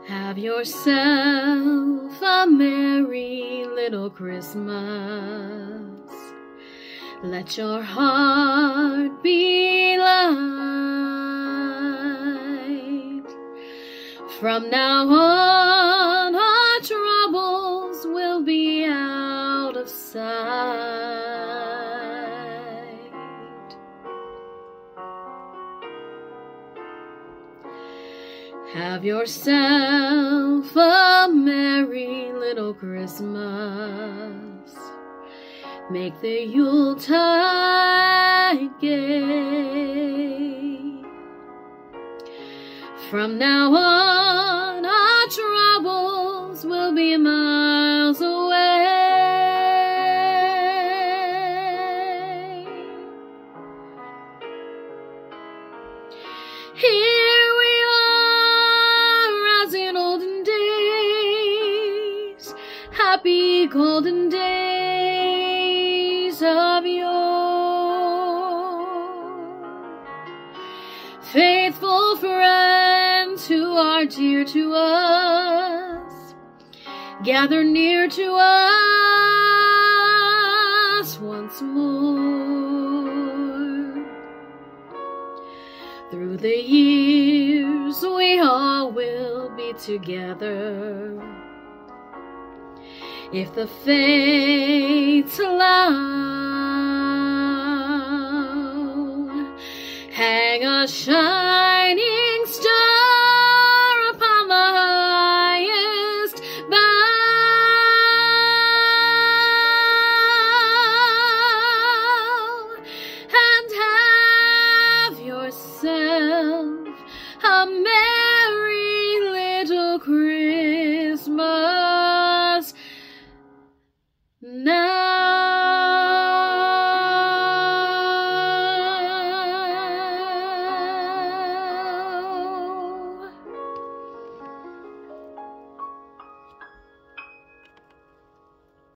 Have yourself a merry little Christmas. Let your heart be light. From now on, our troubles will be out of sight. Have yourself a merry little Christmas. Make the Yuletide gay. From now on, our troubles will be miles away. Here we are as in olden days, happy golden days of yore. Faithful friends who are dear to us, gather near to us once more. Through the years we all will be together, if the fates allow. Hang a shining star upon the highest bough, and have yourself a merry little Christmas.